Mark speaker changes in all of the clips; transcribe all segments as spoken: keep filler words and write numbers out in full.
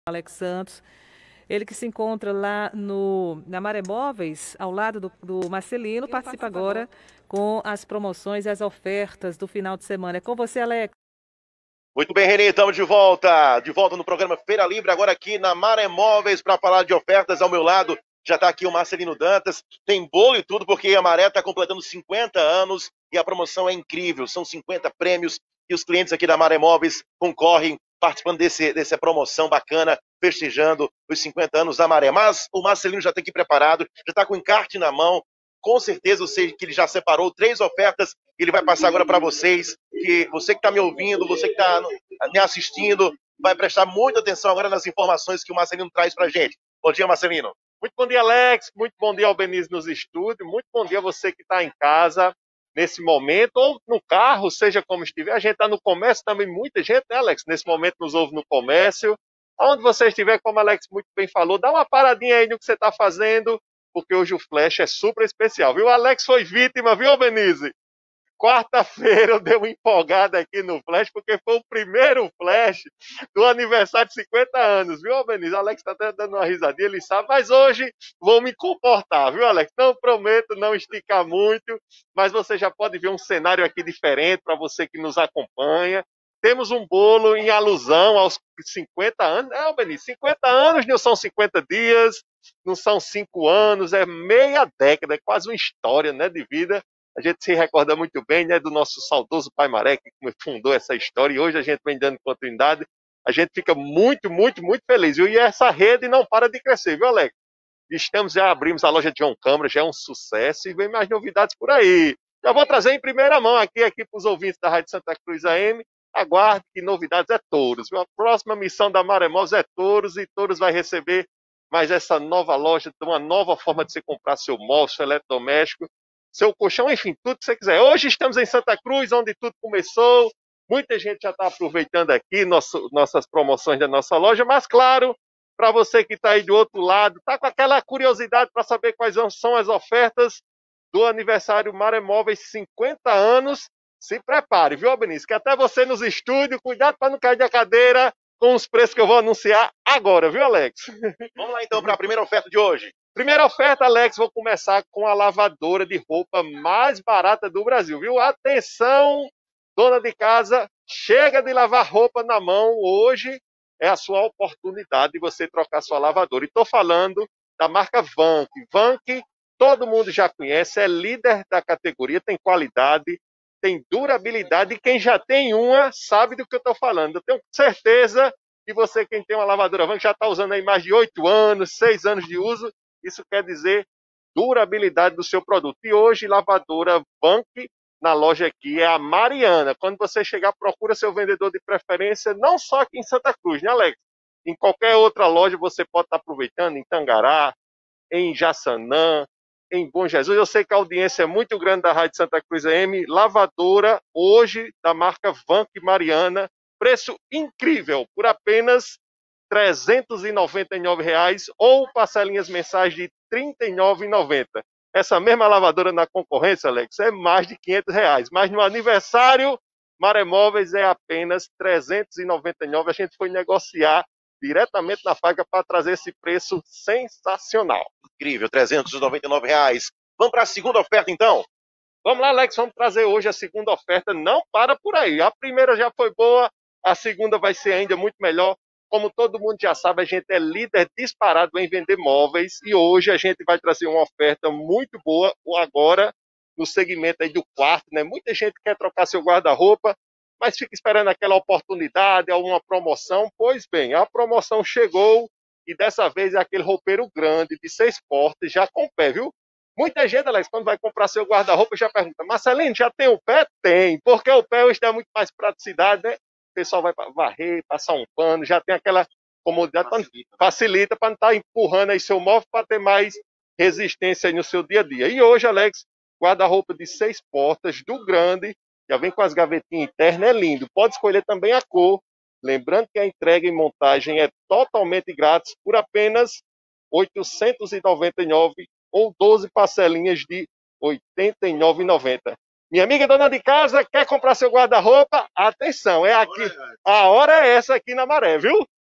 Speaker 1: Alex Santos, ele que se encontra lá no, na Maré Móveis, ao lado do, do Marcelino, participa agora com as promoções e as ofertas do final de semana. É com você, Alex.
Speaker 2: Muito bem, Renê, estamos de volta, de volta no programa Feira Livre, agora aqui na Maré Móveis, para falar de ofertas. Ao meu lado já está aqui o Marcelino Dantas, tem bolo e tudo, porque a Maré está completando cinquenta anos e a promoção é incrível, são cinquenta prêmios e os clientes aqui da Maré Móveis concorrem, participando desse, dessa promoção bacana, festejando os cinquenta anos da Maré. Mas o Marcelino já está aqui preparado, já está com o encarte na mão. Com certeza eu sei que ele já separou três ofertas, ele vai passar agora para vocês, que você que está me ouvindo, você que está me assistindo, vai prestar muita atenção agora nas informações que o Marcelino traz para a gente. Bom dia, Marcelino.
Speaker 3: Muito bom dia, Alex, muito bom dia ao Benício nos estúdios, muito bom dia a você que está em casa nesse momento, ou no carro, seja como estiver. A gente está no comércio também, muita gente, né, Alex, nesse momento nos ouve no comércio. Onde você estiver, como o Alex muito bem falou, dá uma paradinha aí no que você está fazendo, porque hoje o Flash é super especial, viu? O Alex foi vítima, viu, Benise? Quarta-feira eu dei uma empolgada aqui no Flash, porque foi o primeiro Flash do aniversário de cinquenta anos, viu, Benise? O Alex tá até dando uma risadinha, ele sabe, mas hoje vou me comportar, viu, Alex? Não prometo não esticar muito, mas você já pode ver um cenário aqui diferente para você que nos acompanha. Temos um bolo em alusão aos cinquenta anos. É, Benise, cinquenta anos não são cinquenta dias, não são cinco anos, é meia década, é quase uma história, né, de vida. A gente se recorda muito bem, né, do nosso saudoso pai Maré, que fundou essa história, e hoje a gente vem dando continuidade. A gente fica muito, muito, muito feliz. E essa rede não para de crescer, viu, Alex? Estamos, já abrimos a loja de João Câmara, já é um sucesso, e vem mais novidades por aí. Já vou trazer em primeira mão aqui, aqui para os ouvintes da Rádio Santa Cruz A M. Aguarde que novidades é Touros. A próxima missão da Maré Móveis é Touros, e Touros vai receber mais essa nova loja, uma nova forma de você comprar seu móvel, seu eletrodoméstico, seu colchão, enfim, tudo que você quiser. Hoje estamos em Santa Cruz, onde tudo começou. Muita gente já está aproveitando aqui nosso, nossas promoções da nossa loja, mas claro, para você que está aí do outro lado, está com aquela curiosidade para saber quais são as ofertas do aniversário Maré Móveis cinquenta anos, se prepare, viu, Benício? Que até você nos estúdios, cuidado para não cair da cadeira com os preços que eu vou anunciar agora, viu, Alex?
Speaker 2: Vamos lá então para a primeira oferta de hoje.
Speaker 3: Primeira oferta, Alex, vou começar com a lavadora de roupa mais barata do Brasil, viu? Atenção, dona de casa, chega de lavar roupa na mão, hoje é a sua oportunidade de você trocar sua lavadora. E estou falando da marca Vank. Vank, todo mundo já conhece, é líder da categoria, tem qualidade, tem durabilidade, e quem já tem uma sabe do que eu estou falando. Eu tenho certeza que você, quem tem uma lavadora Vank, já está usando aí mais de oito anos, seis anos de uso. Isso quer dizer durabilidade do seu produto. E hoje, lavadora Vank, na loja aqui, é a Mariana. Quando você chegar, procura seu vendedor de preferência, não só aqui em Santa Cruz, né, Alex? Em qualquer outra loja você pode estar aproveitando, em Tangará, em Jaçanã, em Bom Jesus. Eu sei que a audiência é muito grande da Rádio Santa Cruz A M. Lavadora, hoje, da marca Vank Mariana. Preço incrível, por apenas trezentos e noventa e nove reais ou parcelinhas mensais de trinta e nove reais e noventa centavos. Essa mesma lavadora na concorrência, Alex, é mais de quinhentos reais. Mas no aniversário, Maré Móveis é apenas trezentos e noventa e nove reais. A gente foi negociar diretamente na fábrica para trazer esse preço sensacional.
Speaker 2: Incrível, trezentos e noventa e nove reais. Vamos para a segunda oferta, então?
Speaker 3: Vamos lá, Alex, vamos trazer hoje a segunda oferta. Não para por aí. A primeira já foi boa, a segunda vai ser ainda muito melhor. Como todo mundo já sabe, a gente é líder disparado em vender móveis e hoje a gente vai trazer uma oferta muito boa agora no segmento aí do quarto, né? Muita gente quer trocar seu guarda-roupa, mas fica esperando aquela oportunidade, alguma promoção. Pois bem, a promoção chegou e dessa vez é aquele roupeiro grande de seis portas, já com pé, viu? Muita gente, Alex, quando vai comprar seu guarda-roupa já pergunta: Marcelino, já tem o pé? Tem, porque o pé hoje dá muito mais praticidade, né? O pessoal vai varrer, passar um pano, já tem aquela comodidade, facilita, facilita para não estar empurrando aí seu móvel para ter mais resistência aí no seu dia a dia. E hoje, Alex, guarda-roupa de seis portas, do grande, já vem com as gavetinhas internas, é lindo. Pode escolher também a cor. Lembrando que a entrega e montagem é totalmente grátis por apenas oitocentos e noventa e nove reais ou doze parcelinhas de oitenta e nove reais e noventa centavos. Minha amiga dona de casa, quer comprar seu guarda-roupa? Atenção, é aqui. A hora é essa aqui na Maré, viu?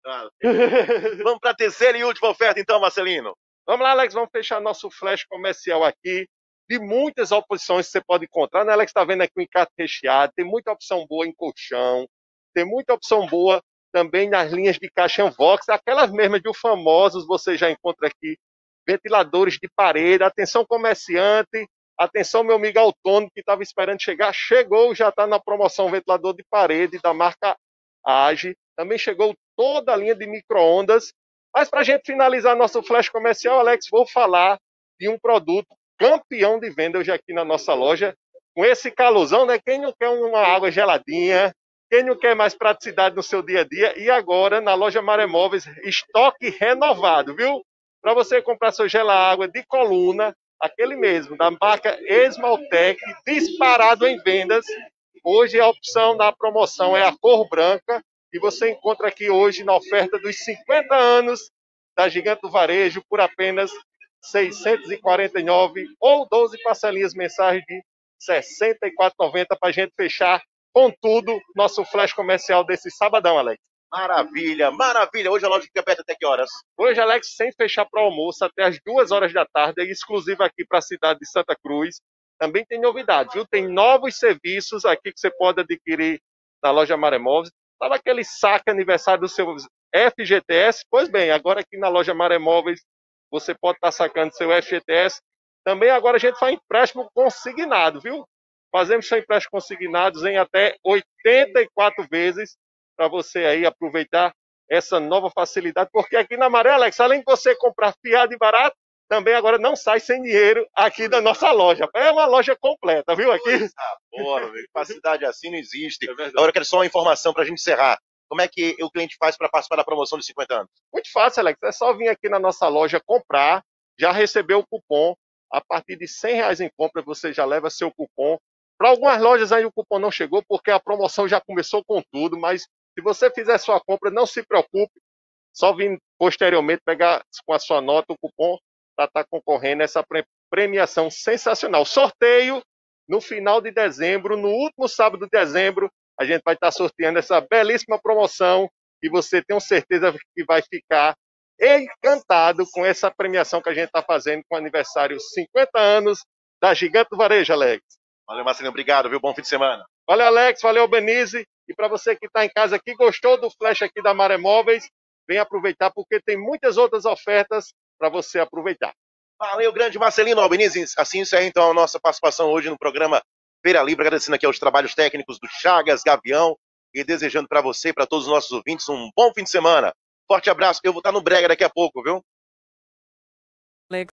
Speaker 2: Ah, vamos para a terceira e última oferta então, Marcelino.
Speaker 3: Vamos lá, Alex, vamos fechar nosso flash comercial aqui. De muitas opções que você pode encontrar, né, Alex? Está vendo aqui o encarte recheado, tem muita opção boa em colchão, tem muita opção boa também nas linhas de caixa Vox, aquelas mesmas de famosos você já encontra aqui, ventiladores de parede, atenção comerciante, atenção meu amigo autônomo que estava esperando chegar, chegou, já está na promoção ventilador de parede da marca Age, também chegou toda a linha de micro-ondas, mas para a gente finalizar nosso flash comercial, Alex, vou falar de um produto campeão de venda hoje aqui na nossa loja, com esse calorzão, né? Quem não quer uma água geladinha, quem não quer mais praticidade no seu dia a dia, e agora na loja Maremóveis, estoque renovado, viu? Para você comprar seu gela-água de coluna, aquele mesmo, da marca Esmaltec, disparado em vendas. Hoje a opção da promoção é a cor branca, e você encontra aqui hoje na oferta dos cinquenta anos da Gigante do Varejo por apenas seiscentos e quarenta e nove reais ou doze parcelinhas mensais de sessenta e quatro reais e noventa centavos para a gente fechar com tudo nosso flash comercial desse sabadão, Alex.
Speaker 2: Maravilha, maravilha. Hoje a loja fica aberta até que horas?
Speaker 3: Hoje, Alex, sem fechar para o almoço, até as duas horas da tarde, é exclusivo aqui para a cidade de Santa Cruz. Também tem novidades, viu? Tem novos serviços aqui que você pode adquirir na loja Maremóveis. Sabe aquele saque aniversário do seu F G T S? Pois bem, agora aqui na loja Maremóveis você pode estar sacando seu F G T S. Também agora a gente faz empréstimo consignado, viu? Fazemos seu empréstimo consignados em até oitenta e quatro vezes para você aí aproveitar essa nova facilidade. Porque aqui na Maré, Alex, além de você comprar fiado e barato, também agora não sai sem dinheiro aqui da nossa loja. É uma loja completa, viu? Aqui.
Speaker 2: Ah, porra, facilidade assim não existe. É agora eu quero só uma informação para a gente encerrar. Como é que o cliente faz para participar da promoção de cinquenta anos?
Speaker 3: Muito fácil, Alex. É só vir aqui na nossa loja comprar, já receber o cupom. A partir de cem reais em compra, você já leva seu cupom. Para algumas lojas aí o cupom não chegou, porque a promoção já começou com tudo. Mas se você fizer sua compra, não se preocupe. Só vir posteriormente pegar com a sua nota o cupom para estar concorrendo a essa premiação sensacional. Sorteio no final de dezembro, no último sábado de dezembro, a gente vai estar sorteando essa belíssima promoção e você tem certeza que vai ficar encantado com essa premiação que a gente está fazendo com o aniversário cinquenta anos da Gigante do Varejo, Alex.
Speaker 2: Valeu, Marcelinho. Obrigado, viu? Bom fim de semana.
Speaker 3: Valeu, Alex. Valeu, Benise. E para você que está em casa aqui, gostou do flash aqui da Maremóveis, vem aproveitar porque tem muitas outras ofertas para você aproveitar.
Speaker 2: Valeu, grande Marcelino Albenizi. Assim encerra então a nossa participação hoje no programa Feira Livre, agradecendo aqui aos trabalhos técnicos do Chagas, Gavião, e desejando para você e para todos os nossos ouvintes um bom fim de semana. Forte abraço, eu vou estar no Brega daqui a pouco, viu?